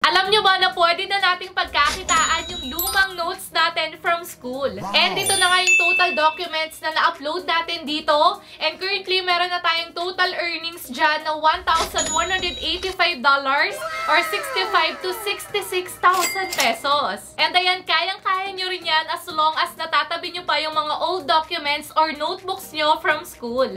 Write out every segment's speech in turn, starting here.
Alam nyo ba na pwede na nating pagkakitaan yung lumang notes natin from school? Wow. And ito na nga yung total documents na na-upload natin dito. And currently, meron na tayong total earnings dyan na $1,185 or 65 to 66,000 pesos. And ayan, kayang-kaya nyo rin yan as long as natatabi nyo pa yung mga old documents or notebooks nyo from school.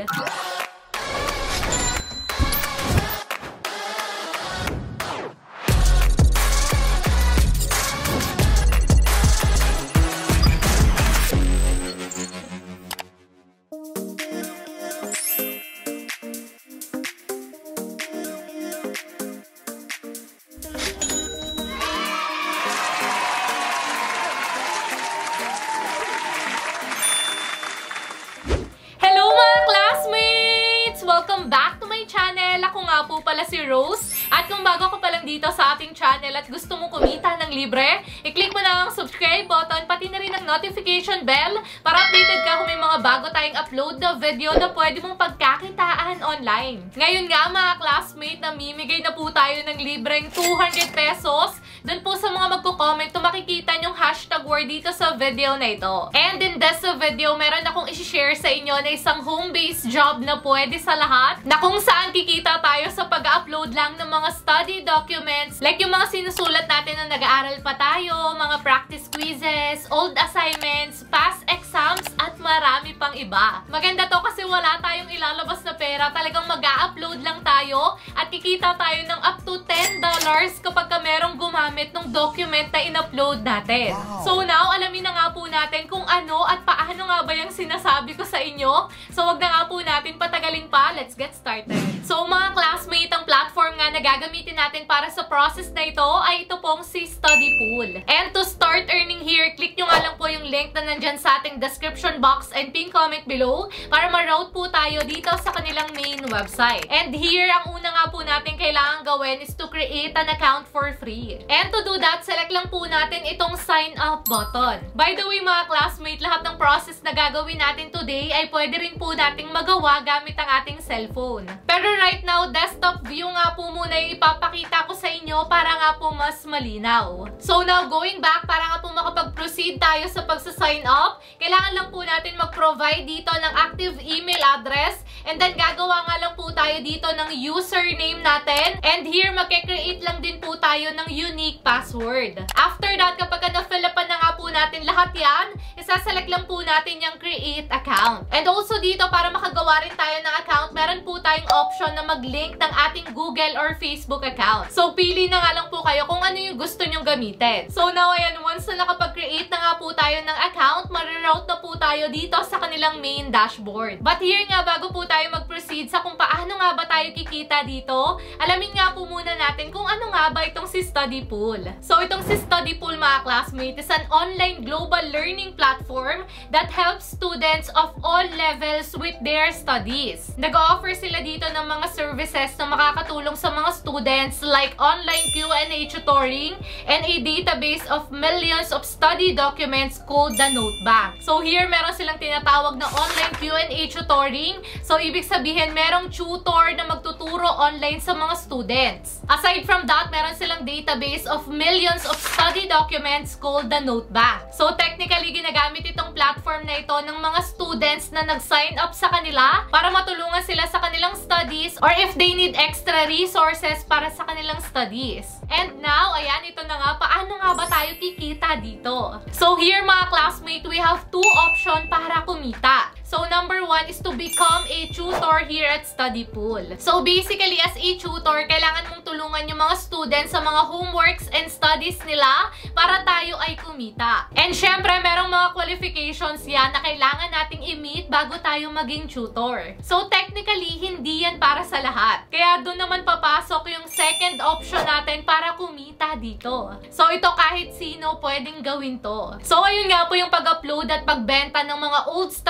Welcome back to my channel! Ako nga po pala si Rose. At kung bago ko pa lang dito sa ating channel at gusto mong kumita ng libre, i-click mo na ang subscribe button, pati na rin ang notification bell para updated ka kung may mga bago tayong upload na video na pwede mong pagkakitaan online. Ngayon nga mga classmate, namimigay na po tayo ng libreng 200 pesos. Doon po sa mga magko-comment, makikita yung hashtag word dito sa video na ito. And in this video, meron akong isi-share sa inyo na isang home-based job na pwede sa lahat, na kung saan kikita tayo sa pag-upload lang ng mga study documents, like yung mga sinusulat natin na nag-aaral pa tayo, mga practice quizzes, old assignments, past exams, at marami pang iba. Maganda to kasi wala tayong ilalabas na pera, talagang mag-upload lang tayo at kikita tayo ng up to $10 kapag ka merong gumamit ng document na in-upload natin. Wow. So now, alamin na nga po natin kung ano at paano nga ba yung sinasabi ko sa inyo. So wag na nga po natin patagalin pa. Let's get started. So mga classmate, ang platform nga na gagamitin natin para sa process na ito ay ito pong si Studypool. And to start earning here, click nyo nga lang po yung link na nandyan sa ating description box and pin comment below para ma-route po tayo dito sa kanilang main website. And here, ang una nga po natin kailangan gawin is to create an account for free. And to do that, select lang po natin itong sign up button. By the way mga classmate, lahat ng process na gagawin natin today ay pwede rin po nating magawa gamit ang ating cellphone. Pero right now, desktop view nga po muna yung ipapakita ko sa inyo para nga po mas malinaw. So now, going back, para nga po makapag-proceed tayo sa pagsa-sign up, kailangan lang po natin mag-provide dito ng active email address, and then gagawa nga lang po tayo dito ng username natin, and here magke-create lang din po tayo ng unique password. After that, kapag na-fill up na nga po natin lahat yan, isaselect lang po natin yung create account. And also dito, para makagawa rin tayo ng account, meron po tayong option na mag-link ng ating Google or Facebook account. So, pili na nga lang po kayo kung ano yung gusto nyong gamitin. So, now, ayan, once na nakapag-create na nga po tayo ng account, mariroute na po tayo dito sa kanilang main dashboard. But here nga, bago po tayo mag-proceed sa kung paano nga ba tayo kikita dito, alamin nga po muna natin kung ano nga ba itong si Studypool. So, itong si Studypool, mga classmate, is an online global learning platform that helps students of all levels with their studies. Nag-offer sila dito ng mga services na makakatulong sa mga students like online Q&A tutoring and a database of millions of study documents called the Notebank. So here, meron silang tinatawag na online Q&A tutoring. So ibig sabihin, merong tutor na magtuturo online sa mga students. Aside from that, meron silang database of millions of study documents called the Notebank. So technically, ginagamit itong platform na ito ng mga students na nag-sign up sa kanila para matulungan sila sa kanilang studies or if they need extra resources para sa kanilang studies. And now, ayan, ito na nga, paano nga ba tayo kikita dito? So here mga classmate, we have two options para kumita. So number one is to become a tutor here at Studypool. So basically, as a tutor, kailangan mong tulungan yung mga students sa mga homeworks and studies nila para tayo ay kumita. And syempre, merong mga qualifications yan na kailangan nating i-meet bago tayo maging tutor. So technically, hindi yan para sa lahat. Kaya doon naman papasok yung second option natin para kumita dito. So ito, kahit sino pwedeng gawin to. So ayun nga po yung pag-upload at pagbenta ng mga old study documents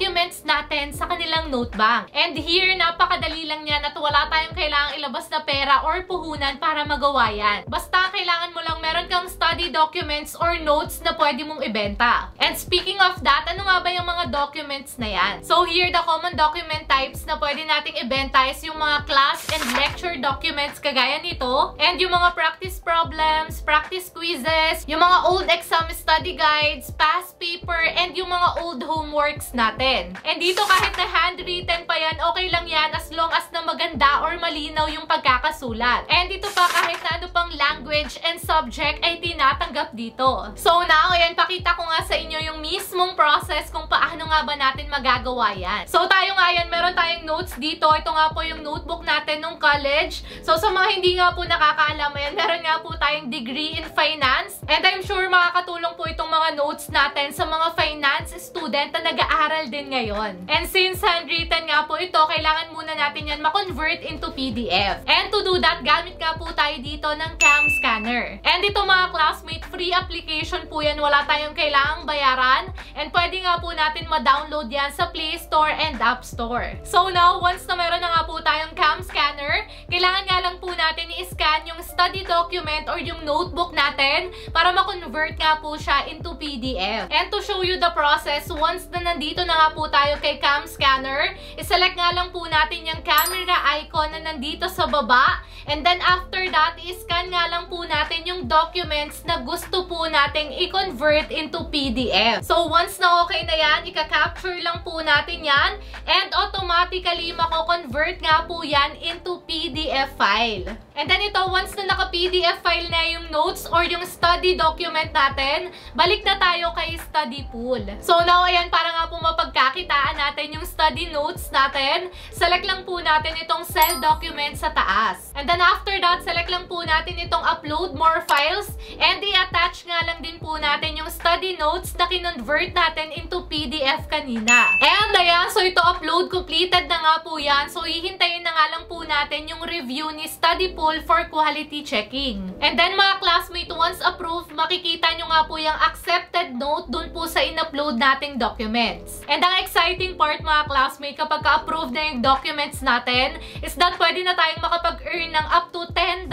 documents natin sa kanilang note bank. And here, napakadali lang yan at wala tayong kailangang ilabas na pera or puhunan para magawa yan. Basta kailangan mo lang meron kang study documents or notes na pwede mong ibenta. And speaking of that, ano nga ba yung mga documents na yan? So here, the common document types na pwede nating ibenta is yung mga class and lecture documents kagaya nito, and yung mga practice problems, practice quizzes, yung mga old exam study guides, past paper, and yung mga old homeworks natin. And dito kahit na handwritten pa yan, okay lang yan as long as na maganda or malinaw yung pagkakasulat. And dito pa kahit na ano pang language and subject ay tinatanggap dito. So now, ayan, pakita ko nga sa inyo yung mismong process kung paano nga ba natin magagawa yan. So tayo nga yan, meron tayong notes dito. Ito nga po yung notebook natin nung college. So sa mga hindi nga po nakakaalam, ayan, meron nga po tayong degree in finance. And I'm sure makakatulong po itong mga notes natin sa mga finance student na nag-aaral din ngayon. And since handwritten nga po ito, kailangan muna natin yan ma-convert into PDF. And to do that, gamit nga po tayo dito ng cam scanner. And ito mga classmate, free application po yan. Wala tayong kailangang bayaran. And pwede nga po natin ma-download yan sa Play Store and App Store. So now, once na meron na nga po tayong cam scanner, kailangan nga lang po natin i-scan yung study document or yung notebook natin para ma-convert nga po siya into PDF. And to show you the process, once na nandito na nga po tayo kay cam scanner, iselect nga lang po natin yung camera icon na nandito sa baba. And then after that, i-scan nga lang po natin yung documents na gusto po nating i-convert into PDF. So once na okay na yan, ika-capture lang po natin yan and automatically mako-convert nga po yan into PDF file. And then ito, once na naka-PDF file na yung notes or yung study document natin, balik na tayo kay study pool. So now, ayan, para nga po mapagkakitaan natin yung study notes natin, select lang po natin itong cell document sa taas. And then after that, select lang po natin itong upload more files and i-attach nga lang din po natin yung study notes na kinonvert natin into PDF kanina. And ayan, so ito upload completed na nga po yan. So hihintayin na nga lang po natin yung review ni study pool for quality checking. And then mga classmate, once approved, makikita nyo nga po yung accepted note dun po sa in-upload nating documents. And ang exciting part mga classmate, kapag ka-approve na yung documents natin, is that pwede na tayong makapag-earn ng up to $10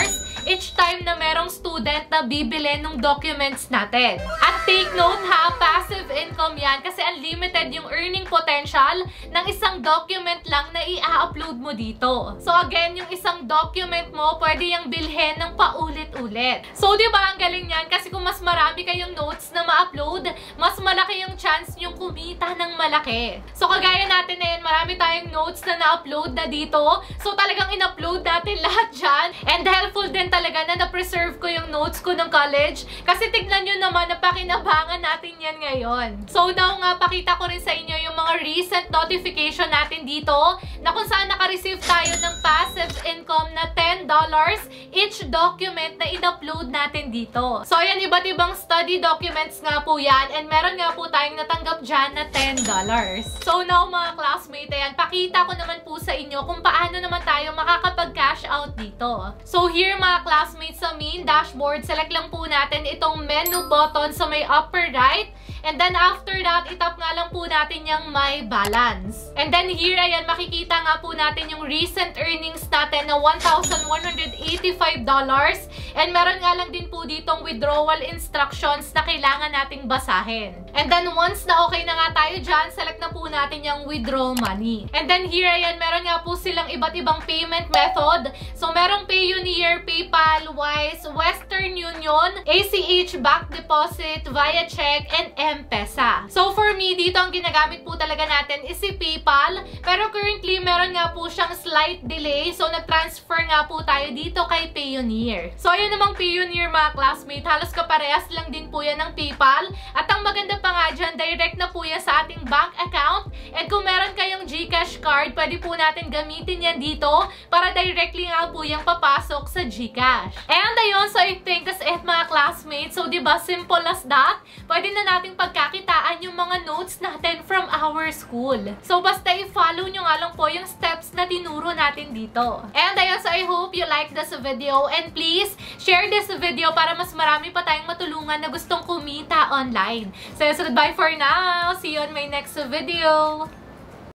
each time na merong student na bibili ng documents natin. At take note ha, passive income yan kasi unlimited yung earning potential ng isang document lang na i-upload mo dito. So again, yung isang document mo, pwede yung bilhin ng paulit-ulit. So diba ang galing yan? Kasi kung mas marami kayong notes na ma-upload, mas malaki yung chance yung kumita ng malaki. So kagaya natin na yan, marami tayong notes na na-upload na dito. So talagang in-upload natin lahat dyan. And helpful din talaga na na-preserve ko yung notes ko ng college. Kasi tignan nyo naman, napakinabangan natin yan ngayon. So now nga, pakita ko rin sa inyo yung mga recent notification natin dito na kung saan naka-receive tayo ng passive income na $10 each document na in-upload natin dito. So ayan, iba't ibang study documents nga po yan and meron nga po tayong natanggap dyan na $10. So now mga classmate, ayan, pakita ko naman po sa inyo kung paano naman tayo makakapag-cash out dito. So here mga classmates, sa main dashboard, select lang po natin itong menu button sa may upper right. And then after that, itap nga lang po natin yung my balance. And then here, ayan, makikita nga po natin yung recent earnings natin na $1,185. And meron nga lang din po ditong withdrawal instructions na kailangan nating basahin. And then once na okay na nga tayo dyan, select na po natin yung withdraw money. And then here, ayan, meron nga po silang iba't ibang payment method. So merong Payoneer, PayPal, Wise, Western Union, ACH, Bank Deposit, via check, and M-Pesa. So for me, dito ang ginagamit po talaga natin is si PayPal. Pero currently, meron nga po siyang slight delay. So nag-transfer nga po tayo dito kay Payoneer. So ayun namang Payoneer mga classmate, halos kaparehas lang din po yan ng PayPal. At ang maganda pa nga dyan, direct na po yan sa ating bank account. And kung meron kayong GCash card, pwede po natin gamitin yan dito para directly nga po yung papasok sa GCash. And ayun, so I think that's it mga classmates. So diba, simple as that, pwede na nating pagkakitaan yung mga notes natin from our school. So basta i-follow nyo nga lang po yung steps na tinuro natin dito. And ayun, so I hope you like this video and please share this video para mas marami pa tayong matulungan na gustong kumita online. So, goodbye for now. See you on my next video.